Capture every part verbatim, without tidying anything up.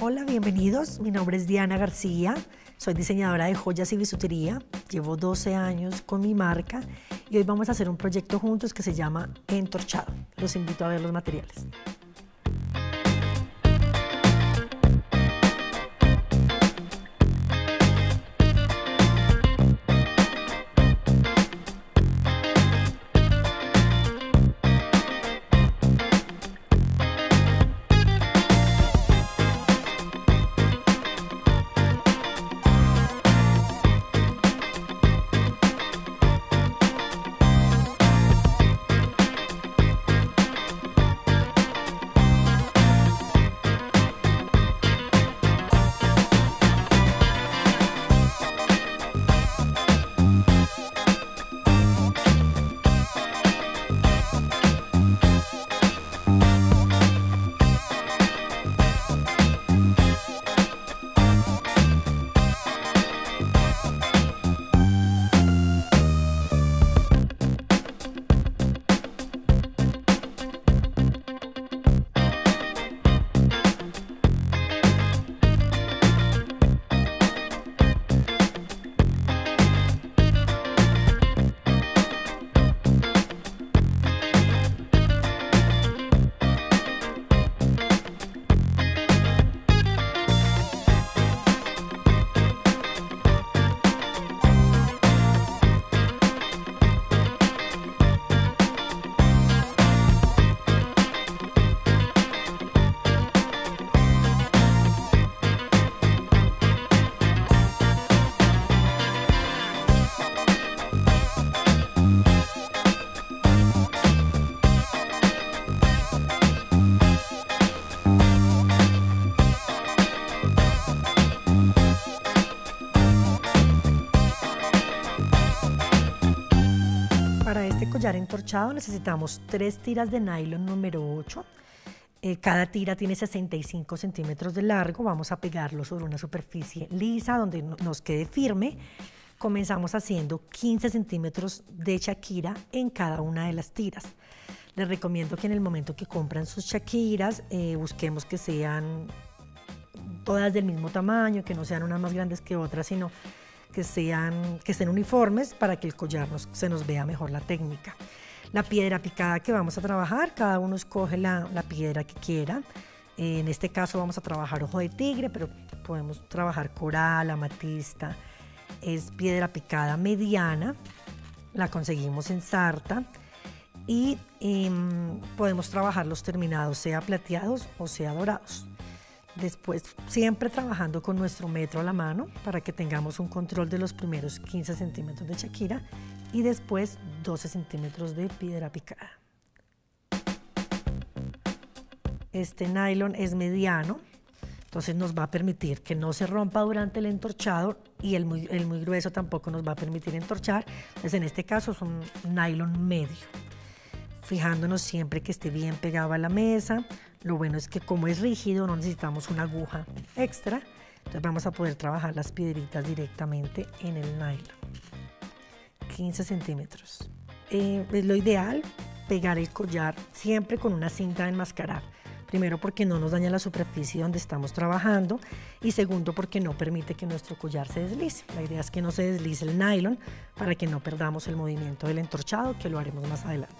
Hola, bienvenidos. Mi nombre es Diana García. Soy diseñadora de joyas y bisutería. Llevo doce años con mi marca y hoy vamos a hacer un proyecto juntos que se llama Entorchado. Los invito a ver los materiales. Para este collar entorchado necesitamos tres tiras de nylon número ocho. Eh, cada tira tiene sesenta y cinco centímetros de largo. Vamos a pegarlo sobre una superficie lisa donde nos quede firme. Comenzamos haciendo quince centímetros de Shakira en cada una de las tiras. Les recomiendo que en el momento que compran sus Shakiras eh, busquemos que sean todas del mismo tamaño, que no sean unas más grandes que otras, sino que, sean, que estén uniformes para que el collar nos, se nos vea mejor la técnica. La piedra picada que vamos a trabajar, cada uno escoge la, la piedra que quiera. Eh, en este caso vamos a trabajar ojo de tigre, pero podemos trabajar coral, amatista. Es piedra picada mediana, la conseguimos en Sarta y eh, podemos trabajar los terminados, sea plateados o sea dorados. Después, siempre trabajando con nuestro metro a la mano para que tengamos un control de los primeros quince centímetros de Shakira y después doce centímetros de piedra picada. Este nylon es mediano, entonces nos va a permitir que no se rompa durante el entorchado y el muy, el muy grueso tampoco nos va a permitir entorchar. Entonces, en este caso es un nylon medio. Fijándonos siempre que esté bien pegado a la mesa. Lo bueno es que como es rígido no necesitamos una aguja extra, entonces vamos a poder trabajar las piedritas directamente en el nylon. quince centímetros. Eh, es lo ideal pegar el collar siempre con una cinta de enmascarar. Primero porque no nos daña la superficie donde estamos trabajando y segundo porque no permite que nuestro collar se deslice. La idea es que no se deslice el nylon para que no perdamos el movimiento del entorchado, que lo haremos más adelante.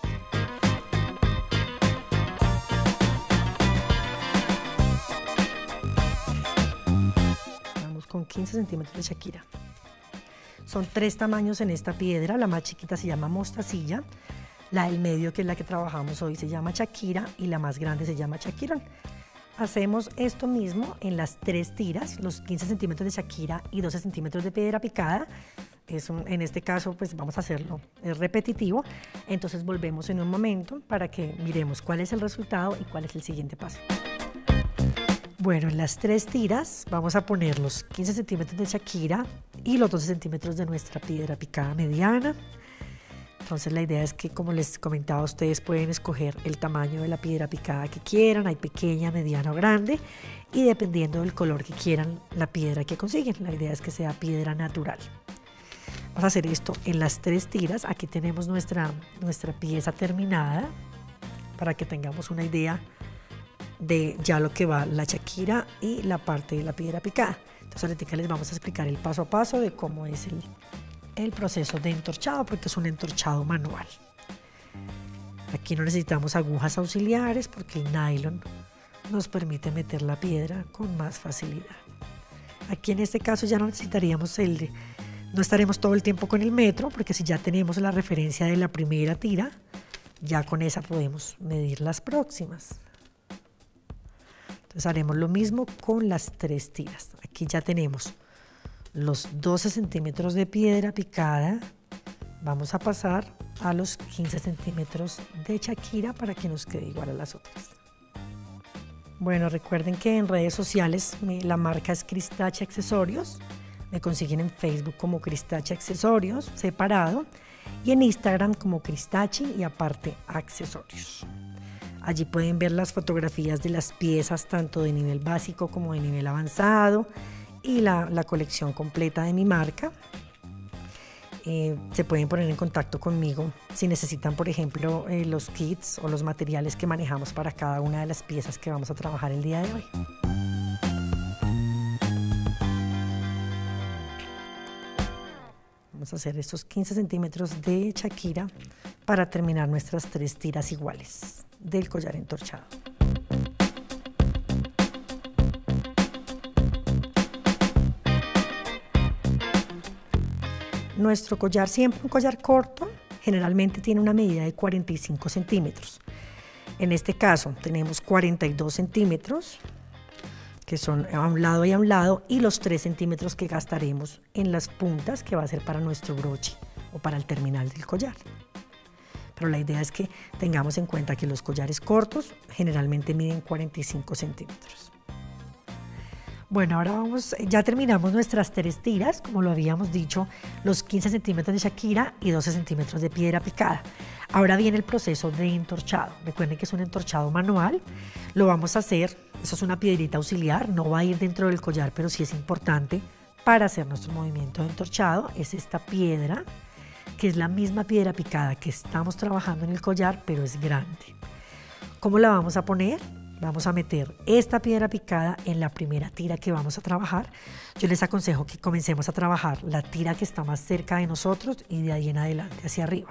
Con quince centímetros de Shakira. Son tres tamaños en esta piedra. La más chiquita se llama mostacilla, la del medio, que es la que trabajamos hoy, se llama Shakira y la más grande se llama Shakirón. Hacemos esto mismo en las tres tiras, los quince centímetros de Shakira y doce centímetros de piedra picada. Es un, en este caso pues vamos a hacerlo, es repetitivo, entonces volvemos en un momento para que miremos cuál es el resultado y cuál es el siguiente paso. Bueno, en las tres tiras vamos a poner los quince centímetros de Shakira y los doce centímetros de nuestra piedra picada mediana. Entonces la idea es que, como les comentaba, ustedes pueden escoger el tamaño de la piedra picada que quieran, hay pequeña, mediana o grande, y dependiendo del color que quieran, la piedra que consiguen. La idea es que sea piedra natural. Vamos a hacer esto en las tres tiras. Aquí tenemos nuestra, nuestra pieza terminada para que tengamos una idea de ya lo que va la Shakira y la parte de la piedra picada. Entonces ahorita les vamos a explicar el paso a paso de cómo es el, el proceso de entorchado, porque es un entorchado manual. Aquí no necesitamos agujas auxiliares porque el nylon nos permite meter la piedra con más facilidad. Aquí en este caso ya no necesitaríamos el de, no estaremos todo el tiempo con el metro, porque si ya tenemos la referencia de la primera tira, ya con esa podemos medir las próximas. Entonces haremos lo mismo con las tres tiras. Aquí ya tenemos los doce centímetros de piedra picada. Vamos a pasar a los quince centímetros de Shakira para que nos quede igual a las otras. Bueno, recuerden que en redes sociales me, la marca es Cristache Accesorios. Me consiguen en Facebook como Cristache Accesorios, separado, y en Instagram como Cristache y aparte Accesorios. Allí pueden ver las fotografías de las piezas, tanto de nivel básico como de nivel avanzado, y la, la colección completa de mi marca. Eh, se pueden poner en contacto conmigo si necesitan, por ejemplo, eh, los kits o los materiales que manejamos para cada una de las piezas que vamos a trabajar el día de hoy. Vamos a hacer estos quince centímetros de Shakira para terminar nuestras tres tiras iguales del collar entorchado. Nuestro collar, siempre un collar corto, generalmente tiene una medida de cuarenta y cinco centímetros. En este caso tenemos cuarenta y dos centímetros, que son a un lado y a un lado, y los tres centímetros que gastaremos en las puntas, que va a ser para nuestro broche o para el terminal del collar. Pero la idea es que tengamos en cuenta que los collares cortos generalmente miden cuarenta y cinco centímetros. Bueno, ahora vamos, ya terminamos nuestras tres tiras, como lo habíamos dicho, los quince centímetros de Shakira y doce centímetros de piedra picada. Ahora viene el proceso de entorchado. Recuerden que es un entorchado manual, lo vamos a hacer, eso es una piedrita auxiliar, no va a ir dentro del collar, pero sí es importante para hacer nuestro movimiento de entorchado. Es esta piedra, que es la misma piedra picada que estamos trabajando en el collar, pero es grande. ¿Cómo la vamos a poner? Vamos a meter esta piedra picada en la primera tira que vamos a trabajar. Yo les aconsejo que comencemos a trabajar la tira que está más cerca de nosotros y de ahí en adelante hacia arriba.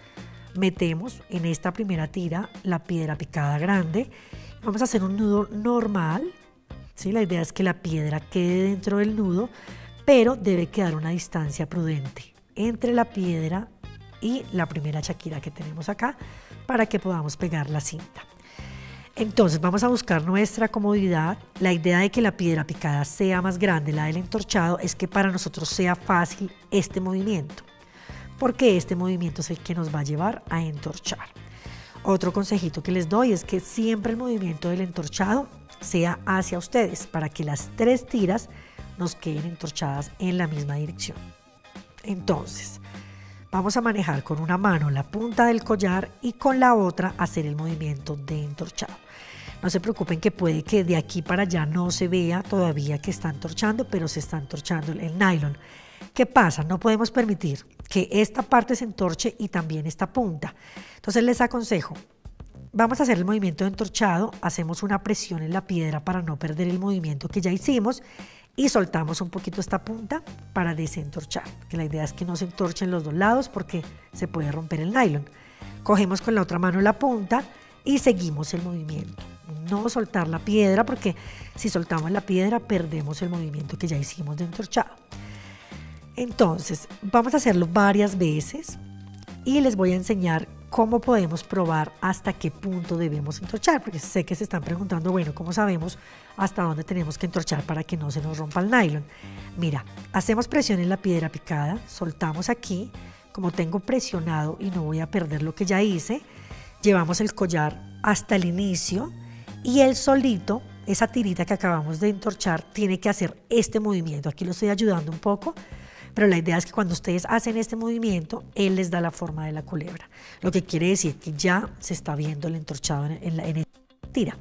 Metemos en esta primera tira la piedra picada grande. Vamos a hacer un nudo normal, ¿sí? La idea es que la piedra quede dentro del nudo, pero debe quedar una distancia prudente entre la piedra y la primera Shakira que tenemos acá para que podamos pegar la cinta. Entonces vamos a buscar nuestra comodidad. La idea de que la piedra picada sea más grande, la del entorchado, es que para nosotros sea fácil este movimiento, porque este movimiento es el que nos va a llevar a entorchar. Otro consejito que les doy es que siempre el movimiento del entorchado sea hacia ustedes, para que las tres tiras nos queden entorchadas en la misma dirección. Entonces, vamos a manejar con una mano la punta del collar y con la otra hacer el movimiento de entorchado. No se preocupen que puede que de aquí para allá no se vea todavía que está entorchando, pero se está entorchando el nylon. ¿Qué pasa? No podemos permitir que esta parte se entorche y también esta punta. Entonces les aconsejo, vamos a hacer el movimiento de entorchado, hacemos una presión en la piedra para no perder el movimiento que ya hicimos y soltamos un poquito esta punta para desentorchar, que la idea es que no se entorchen los dos lados porque se puede romper el nylon. Cogemos con la otra mano la punta y seguimos el movimiento. No soltar la piedra, porque si soltamos la piedra perdemos el movimiento que ya hicimos de entorchado. Entonces vamos a hacerlo varias veces y les voy a enseñar cómo podemos probar hasta qué punto debemos entorchar, porque sé que se están preguntando, bueno, ¿cómo sabemos hasta dónde tenemos que entorchar para que no se nos rompa el nylon? Mira, hacemos presión en la piedra picada, soltamos aquí, como tengo presionado y no voy a perder lo que ya hice, llevamos el collar hasta el inicio y él solito, esa tirita que acabamos de entorchar, tiene que hacer este movimiento. Aquí lo estoy ayudando un poco, pero la idea es que cuando ustedes hacen este movimiento, él les da la forma de la culebra, lo que quiere decir que ya se está viendo el entorchado en, en, la, en esta tira.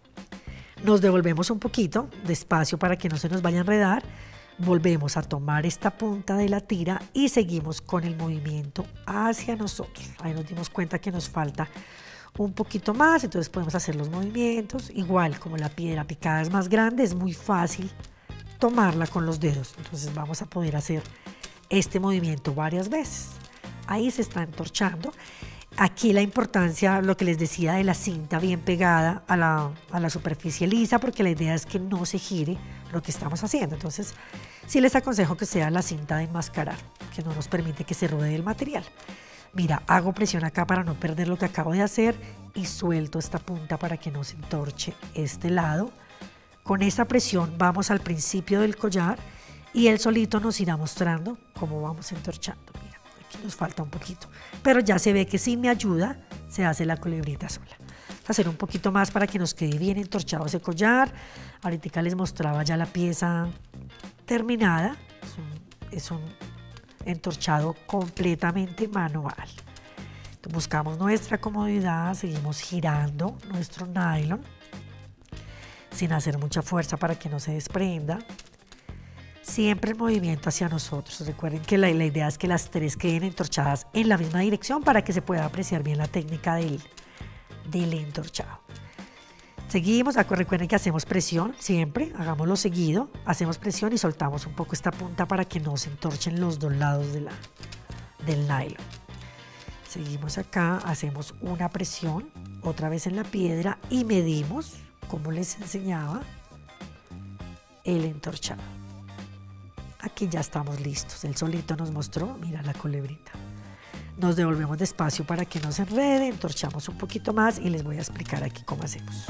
Nos devolvemos un poquito despacio para que no se nos vaya a enredar, volvemos a tomar esta punta de la tira y seguimos con el movimiento hacia nosotros. Ahí nos dimos cuenta que nos falta un poquito más, entonces podemos hacer los movimientos. Igual, como la piedra picada es más grande, es muy fácil tomarla con los dedos. Entonces vamos a poder hacer este movimiento varias veces. Ahí se está entorchando. Aquí la importancia, lo que les decía, de la cinta bien pegada a la, a la superficie lisa, porque la idea es que no se gire lo que estamos haciendo. Entonces, sí les aconsejo que sea la cinta de enmascarar, que no nos permite que se rodee el material. Mira, hago presión acá para no perder lo que acabo de hacer y suelto esta punta para que no se entorche este lado. Con esa presión vamos al principio del collar y él solito nos irá mostrando cómo vamos entorchando. Mira, aquí nos falta un poquito, pero ya se ve que sin mi ayuda se hace la culebrita sola. Vamos a hacer un poquito más para que nos quede bien entorchado ese collar. Ahorita les mostraba ya la pieza terminada. Es un, es un entorchado completamente manual. Entonces, buscamos nuestra comodidad, seguimos girando nuestro nylon sin hacer mucha fuerza para que no se desprenda. Siempre el movimiento hacia nosotros. Recuerden que la, la idea es que las tres queden entorchadas en la misma dirección para que se pueda apreciar bien la técnica del, del entorchado. Seguimos, recuerden que hacemos presión siempre, hagámoslo seguido, hacemos presión y soltamos un poco esta punta para que no se entorchen los dos lados de la, del nylon. Seguimos acá, hacemos una presión, otra vez en la piedra y medimos, como les enseñaba, el entorchado. Aquí ya estamos listos, él solito nos mostró, mira la culebrita. Nos devolvemos despacio para que no se enrede, entorchamos un poquito más y les voy a explicar aquí cómo hacemos.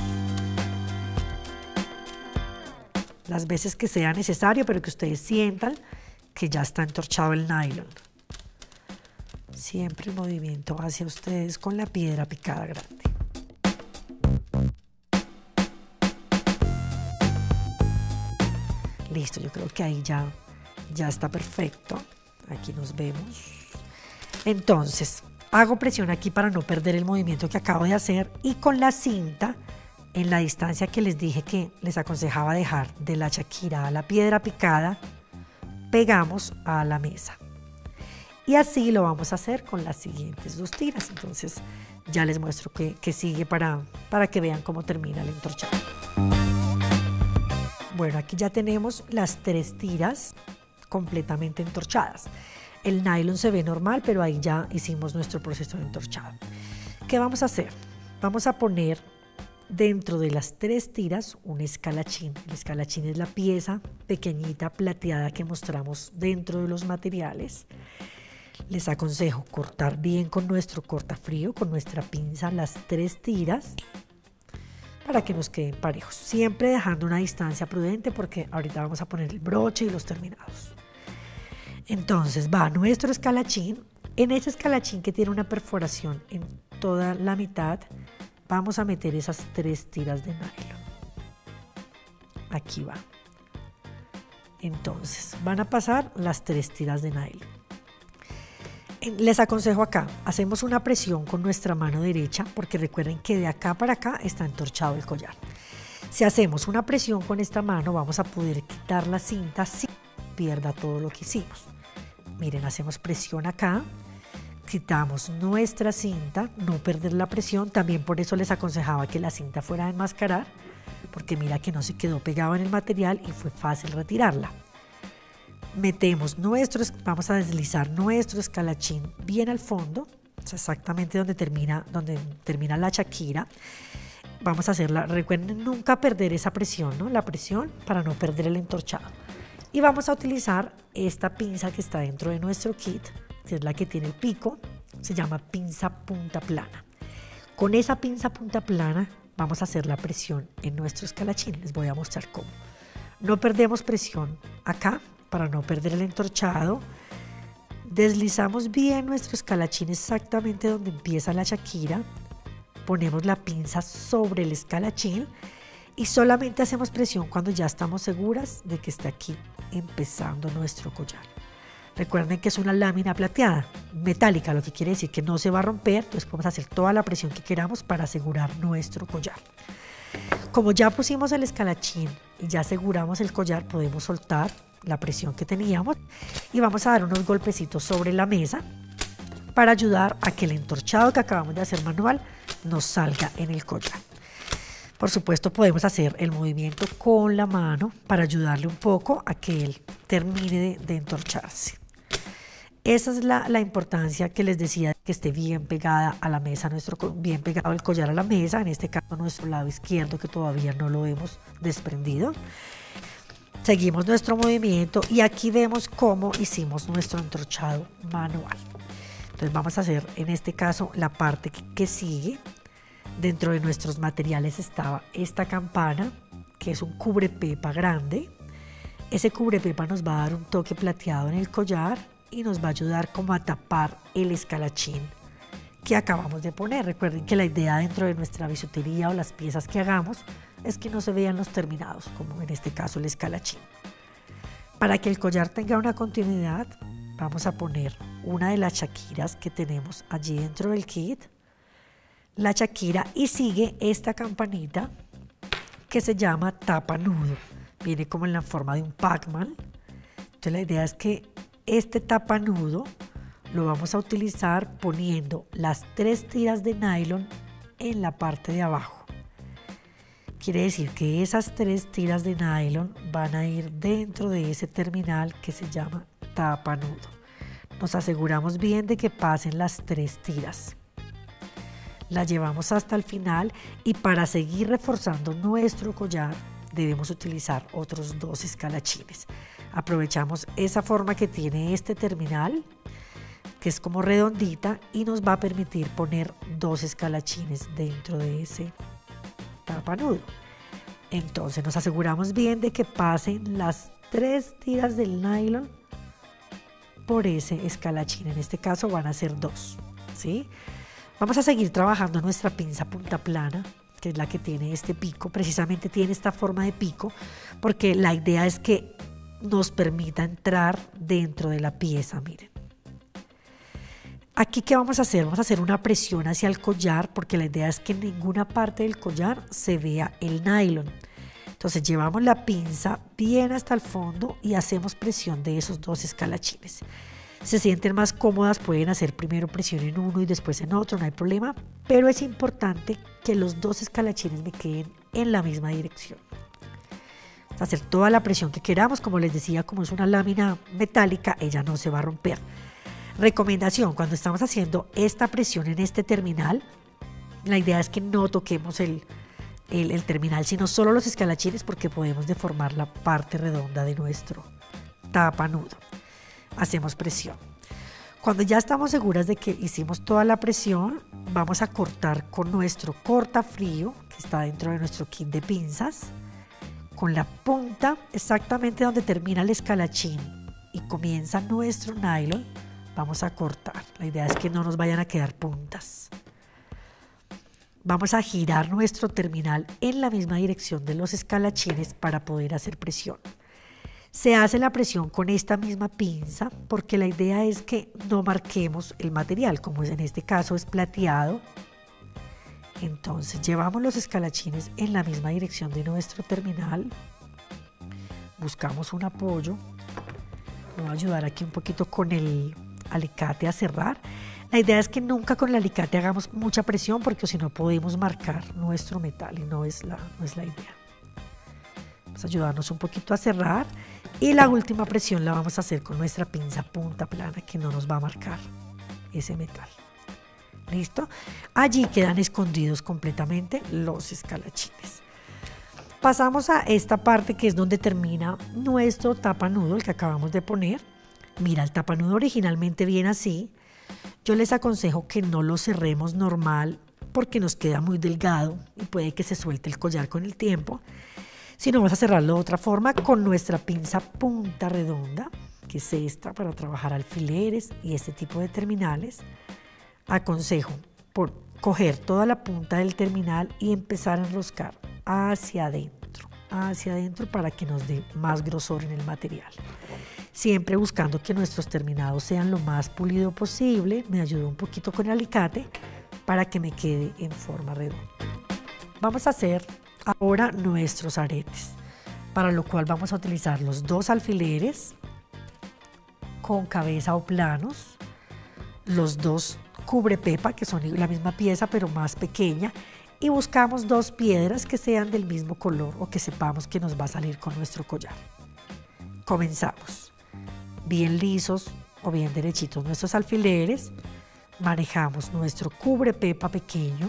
Las veces que sea necesario, pero que ustedes sientan que ya está entorchado el nylon. Siempre el movimiento hacia ustedes con la piedra picada grande. Listo, yo creo que ahí ya, ya está perfecto. Aquí nos vemos. Entonces, hago presión aquí para no perder el movimiento que acabo de hacer y con la cinta, en la distancia que les dije que les aconsejaba dejar de la Shakira a la piedra picada, pegamos a la mesa. Y así lo vamos a hacer con las siguientes dos tiras. Entonces, ya les muestro que, que sigue para, para que vean cómo termina el entorchado. Bueno, aquí ya tenemos las tres tiras completamente entorchadas. El nylon se ve normal, pero ahí ya hicimos nuestro proceso de entorchado. ¿Qué vamos a hacer? Vamos a poner dentro de las tres tiras un escalachín. El escalachín es la pieza pequeñita plateada que mostramos dentro de los materiales. Les aconsejo cortar bien con nuestro cortafrío, con nuestra pinza, las tres tiras para que nos queden parejos. Siempre dejando una distancia prudente porque ahorita vamos a poner el broche y los terminados. Entonces va nuestro escalachín. En ese escalachín que tiene una perforación en toda la mitad, vamos a meter esas tres tiras de nylon. Aquí va. Entonces van a pasar las tres tiras de nylon. Les aconsejo acá, hacemos una presión con nuestra mano derecha porque recuerden que de acá para acá está entorchado el collar. Si hacemos una presión con esta mano vamos a poder quitar la cinta sin que pierda todo lo que hicimos. Miren, hacemos presión acá, quitamos nuestra cinta, no perder la presión. También por eso les aconsejaba que la cinta fuera a enmascarar, porque mira que no se quedó pegado en el material y fue fácil retirarla. Metemos nuestro, vamos a deslizar nuestro escalachín bien al fondo, exactamente donde termina, donde termina la Shakira. Vamos a hacerla, recuerden nunca perder esa presión, ¿no? La presión para no perder el entorchado. Y vamos a utilizar esta pinza que está dentro de nuestro kit, que es la que tiene el pico, se llama pinza punta plana. Con esa pinza punta plana vamos a hacer la presión en nuestro escalachín, les voy a mostrar cómo. No perdemos presión acá para no perder el entorchado. Deslizamos bien nuestro escalachín exactamente donde empieza la Shakira. Ponemos la pinza sobre el escalachín y solamente hacemos presión cuando ya estamos seguras de que está aquí empezando nuestro collar. Recuerden que es una lámina plateada, metálica, lo que quiere decir que no se va a romper, entonces podemos hacer toda la presión que queramos para asegurar nuestro collar. Como ya pusimos el escalachín y ya aseguramos el collar, podemos soltar la presión que teníamos y vamos a dar unos golpecitos sobre la mesa para ayudar a que el entorchado que acabamos de hacer manual nos salga en el collar. Por supuesto, podemos hacer el movimiento con la mano para ayudarle un poco a que él termine de, de entorcharse. Esa es la, la importancia que les decía, que esté bien pegada a la mesa, nuestro, bien pegado el collar a la mesa, en este caso nuestro lado izquierdo, que todavía no lo hemos desprendido. Seguimos nuestro movimiento y aquí vemos cómo hicimos nuestro entorchado manual. Entonces vamos a hacer en este caso la parte que, que sigue. Dentro de nuestros materiales estaba esta campana, que es un cubrepepa grande. Ese cubrepepa nos va a dar un toque plateado en el collar y nos va a ayudar como a tapar el escalachín que acabamos de poner. Recuerden que la idea dentro de nuestra bisutería o las piezas que hagamos es que no se vean los terminados, como en este caso el escalachín. Para que el collar tenga una continuidad, vamos a poner una de las chaquiras que tenemos allí dentro del kit, la chaquira, y sigue esta campanita que se llama tapa nudo. Viene como en la forma de un Pac-Man. Entonces la idea es que este tapa nudo lo vamos a utilizar poniendo las tres tiras de nylon en la parte de abajo. Quiere decir que esas tres tiras de nylon van a ir dentro de ese terminal que se llama tapa nudo. Nos aseguramos bien de que pasen las tres tiras. La llevamos hasta el final y para seguir reforzando nuestro collar debemos utilizar otros dos escalachines. Aprovechamos esa forma que tiene este terminal, que es como redondita, y nos va a permitir poner dos escalachines dentro de ese tapanudo. Entonces nos aseguramos bien de que pasen las tres tiras del nylon por ese escalachín. En este caso van a ser dos, ¿sí? Vamos a seguir trabajando nuestra pinza punta plana, que es la que tiene este pico. Precisamente tiene esta forma de pico porque la idea es que nos permita entrar dentro de la pieza, miren. Aquí, ¿qué vamos a hacer? Vamos a hacer una presión hacia el collar porque la idea es que en ninguna parte del collar se vea el nylon. Entonces llevamos la pinza bien hasta el fondo y hacemos presión de esos dos escalachines. Se sienten más cómodas, pueden hacer primero presión en uno y después en otro, no hay problema, pero es importante que los dos escalachines me queden en la misma dirección. Vamos a hacer toda la presión que queramos, como les decía, como es una lámina metálica, ella no se va a romper. Recomendación: cuando estamos haciendo esta presión en este terminal, la idea es que no toquemos el, el, el terminal, sino solo los escalachines, porque podemos deformar la parte redonda de nuestro tapanudo. Hacemos presión. Cuando ya estamos seguras de que hicimos toda la presión, vamos a cortar con nuestro cortafrío, que está dentro de nuestro kit de pinzas, con la punta exactamente donde termina el escalachín y comienza nuestro nylon. Vamos a cortar. La idea es que no nos vayan a quedar puntas. Vamos a girar nuestro terminal en la misma dirección de los escalachines para poder hacer presión. Se hace la presión con esta misma pinza porque la idea es que no marquemos el material, como en este caso es plateado. Entonces llevamos los escalachines en la misma dirección de nuestro terminal. Buscamos un apoyo. Me voy a ayudar aquí un poquito con el alicate a cerrar. La idea es que nunca con el alicate hagamos mucha presión porque si no podemos marcar nuestro metal y no es la, no es la idea. Vamos a ayudarnos un poquito a cerrar y la última presión la vamos a hacer con nuestra pinza punta plana, que no nos va a marcar ese metal. ¿Listo? Allí quedan escondidos completamente los escalachines. Pasamos a esta parte que es donde termina nuestro tapanudo, el que acabamos de poner. Mira, el tapanudo originalmente viene así. Yo les aconsejo que no lo cerremos normal porque nos queda muy delgado y puede que se suelte el collar con el tiempo. Si no, vamos a cerrarlo de otra forma con nuestra pinza punta redonda, que es esta, para trabajar alfileres y este tipo de terminales. Aconsejo por coger toda la punta del terminal y empezar a enroscar hacia adentro, hacia adentro para que nos dé más grosor en el material. Siempre buscando que nuestros terminados sean lo más pulido posible. Me ayudo un poquito con el alicate para que me quede en forma redonda. Vamos a hacer ahora nuestros aretes, para lo cual vamos a utilizar los dos alfileres con cabeza o planos, los dos cubre pepa, que son la misma pieza pero más pequeña, y buscamos dos piedras que sean del mismo color o que sepamos que nos va a salir con nuestro collar. Comenzamos. Bien lisos o bien derechitos nuestros alfileres, manejamos nuestro cubre pepa pequeño.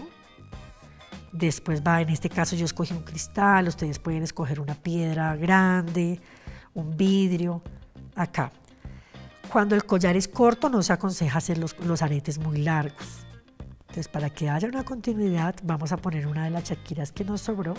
Después va, en este caso yo escogí un cristal, ustedes pueden escoger una piedra grande, un vidrio, acá. Cuando el collar es corto no se aconseja hacer los, los aretes muy largos. Entonces, para que haya una continuidad, vamos a poner una de las chaquiras que nos sobró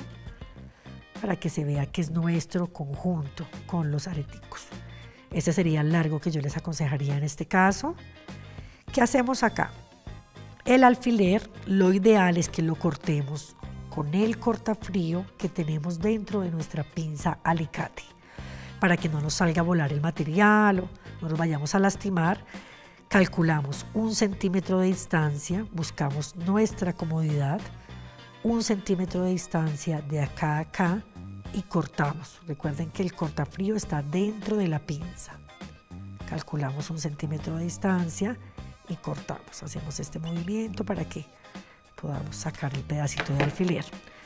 para que se vea que es nuestro conjunto con los areticos. Ese sería el largo que yo les aconsejaría en este caso. ¿Qué hacemos acá? El alfiler, lo ideal es que lo cortemos con el cortafrío que tenemos dentro de nuestra pinza alicate, para que no nos salga a volar el material o no nos vayamos a lastimar. Calculamos un centímetro de distancia, buscamos nuestra comodidad, un centímetro de distancia de acá a acá y cortamos. Recuerden que el cortafrío está dentro de la pinza. Calculamos un centímetro de distancia y cortamos. Hacemos este movimiento para que podamos sacar el pedacito de alfiler.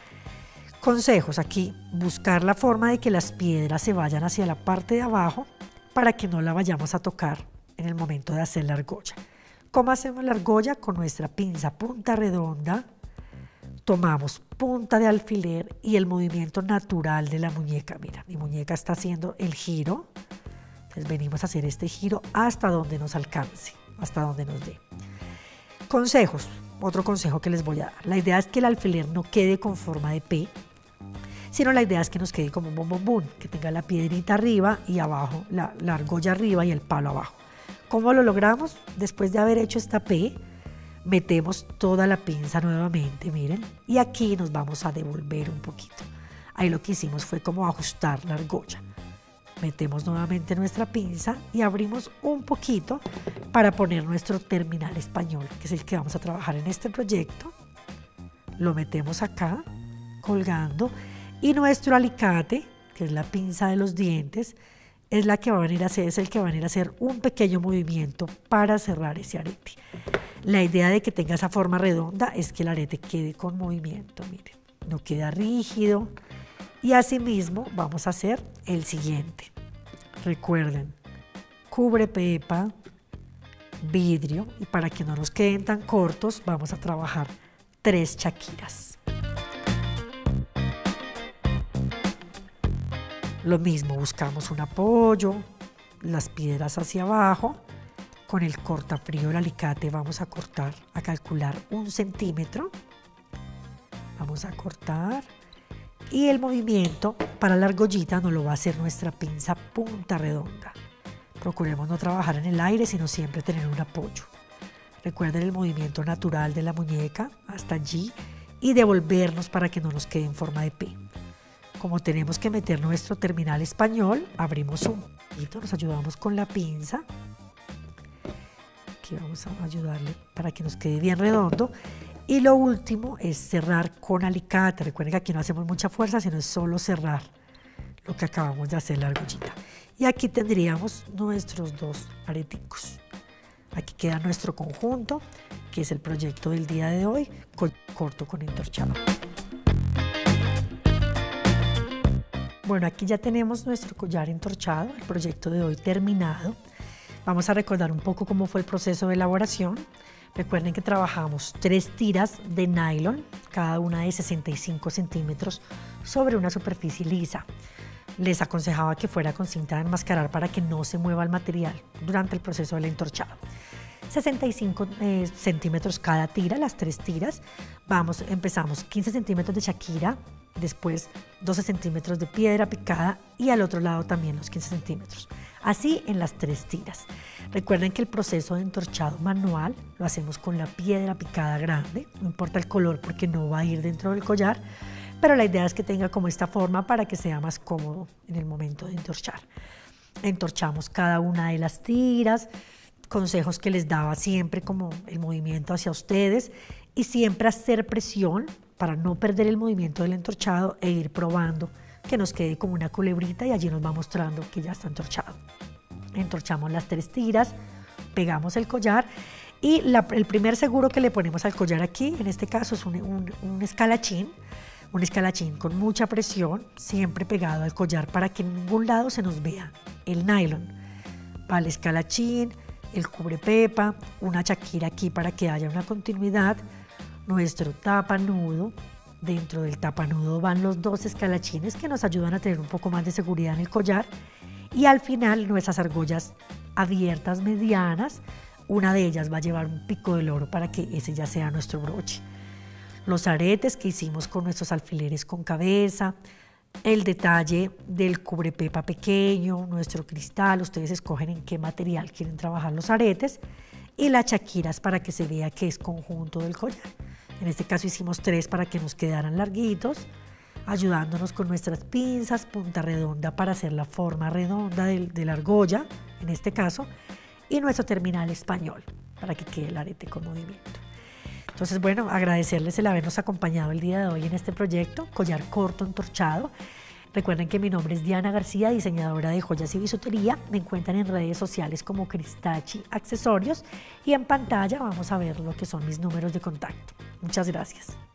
Consejos aquí: buscar la forma de que las piedras se vayan hacia la parte de abajo para que no la vayamos a tocar en el momento de hacer la argolla. ¿Cómo hacemos la argolla? Con nuestra pinza punta redonda, tomamos punta de alfiler y el movimiento natural de la muñeca. Mira, mi muñeca está haciendo el giro, entonces venimos a hacer este giro hasta donde nos alcance, hasta donde nos dé. Consejos, otro consejo que les voy a dar: la idea es que el alfiler no quede con forma de P, sino la idea es que nos quede como un bombombón, que tenga la piedrita arriba y abajo, la, la argolla arriba y el palo abajo. ¿Cómo lo logramos? Después de haber hecho esta P, metemos toda la pinza nuevamente, miren, y aquí nos vamos a devolver un poquito. Ahí lo que hicimos fue como ajustar la argolla. Metemos nuevamente nuestra pinza y abrimos un poquito para poner nuestro terminal español, que es el que vamos a trabajar en este proyecto. Lo metemos acá, colgando, y nuestro alicate, que es la pinza de los dientes, es la que va a venir a hacer, es el que va a venir a hacer un pequeño movimiento para cerrar ese arete. La idea de que tenga esa forma redonda es que el arete quede con movimiento, miren, no queda rígido. Y asimismo vamos a hacer el siguiente. Recuerden, cubre pepa, vidrio, y para que no nos queden tan cortos vamos a trabajar tres chaquiras. Lo mismo, buscamos un apoyo, las piedras hacia abajo. Con el cortafrío del alicate vamos a cortar, a calcular un centímetro. Vamos a cortar. Y el movimiento para la argollita nos lo va a hacer nuestra pinza punta redonda. Procuremos no trabajar en el aire, sino siempre tener un apoyo. Recuerden el movimiento natural de la muñeca hasta allí y devolvernos para que no nos quede en forma de P. Como tenemos que meter nuestro terminal español, abrimos un poquito, nos ayudamos con la pinza. Aquí vamos a ayudarle para que nos quede bien redondo. Y lo último es cerrar con alicate. Recuerden que aquí no hacemos mucha fuerza, sino es solo cerrar lo que acabamos de hacer, la argollita. Y aquí tendríamos nuestros dos areticos. Aquí queda nuestro conjunto, que es el proyecto del día de hoy, corto con entorchado. Bueno, aquí ya tenemos nuestro collar entorchado, el proyecto de hoy terminado. Vamos a recordar un poco cómo fue el proceso de elaboración. Recuerden que trabajamos tres tiras de nylon, cada una de sesenta y cinco centímetros, sobre una superficie lisa. Les aconsejaba que fuera con cinta de enmascarar para que no se mueva el material durante el proceso del entorchado. sesenta y cinco eh, centímetros cada tira, las tres tiras. Vamos, empezamos quince centímetros de shakira, después doce centímetros de piedra picada y al otro lado también los quince centímetros. Así en las tres tiras. Recuerden que el proceso de entorchado manual lo hacemos con la piedra picada grande, no importa el color porque no va a ir dentro del collar, pero la idea es que tenga como esta forma para que sea más cómodo en el momento de entorchar. Entorchamos cada una de las tiras, consejos que les daba siempre como el movimiento hacia ustedes y siempre hacer presión para no perder el movimiento del entorchado e ir probando que nos quede como una culebrita y allí nos va mostrando que ya está entorchado. Entorchamos las tres tiras, pegamos el collar Y la, el primer seguro que le ponemos al collar aquí, en este caso es un, un, un escalachín, un escalachín con mucha presión, siempre pegado al collar para que en ningún lado se nos vea el nylon. Va el escalachín, el cubrepepa, una chaquira aquí para que haya una continuidad, nuestro tapanudo. Dentro del tapanudo van los dos escalachines que nos ayudan a tener un poco más de seguridad en el collar, y al final nuestras argollas abiertas medianas. Una de ellas va a llevar un pico del oro para que ese ya sea nuestro broche. Los aretes que hicimos con nuestros alfileres con cabeza, el detalle del cubrepepa pequeño, nuestro cristal, ustedes escogen en qué material quieren trabajar los aretes, y las chaquiras para que se vea que es conjunto del collar. En este caso hicimos tres para que nos quedaran larguitos, ayudándonos con nuestras pinzas, punta redonda para hacer la forma redonda de, de la argolla, en este caso, y nuestro terminal español para que quede el arete con movimiento. Entonces, bueno, agradecerles el habernos acompañado el día de hoy en este proyecto, collar corto entorchado. Recuerden que mi nombre es Diana García, diseñadora de joyas y bisutería. Me encuentran en redes sociales como Cristachi Accesorios, y en pantalla vamos a ver lo que son mis números de contacto. Muchas gracias.